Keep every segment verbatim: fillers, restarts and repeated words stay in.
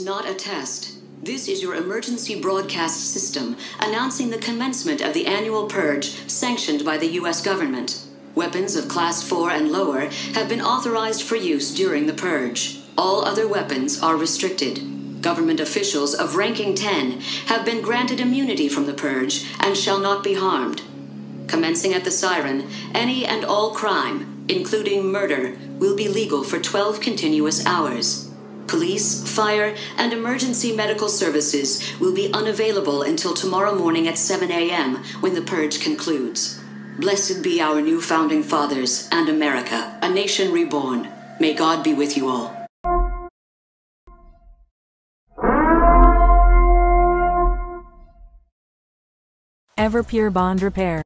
is not a test. This is your emergency broadcast system announcing the commencement of the annual purge sanctioned by the U S government. Weapons of Class four and lower have been authorized for use during the purge. All other weapons are restricted. Government officials of ranking ten have been granted immunity from the purge and shall not be harmed. Commencing at the siren, any and all crime, including murder, will be legal for twelve continuous hours. Police, fire, and emergency medical services will be unavailable until tomorrow morning at seven a m when the purge concludes. Blessed be our new founding fathers and America, a nation reborn. May God be with you all. Everpure Bond Repair.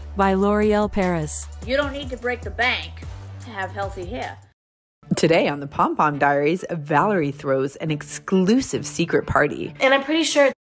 by L'Oreal Paris. You don't need to break the bank to have healthy hair. Today on the Pom Pom Diaries, Valerie throws an exclusive secret party. And I'm pretty sure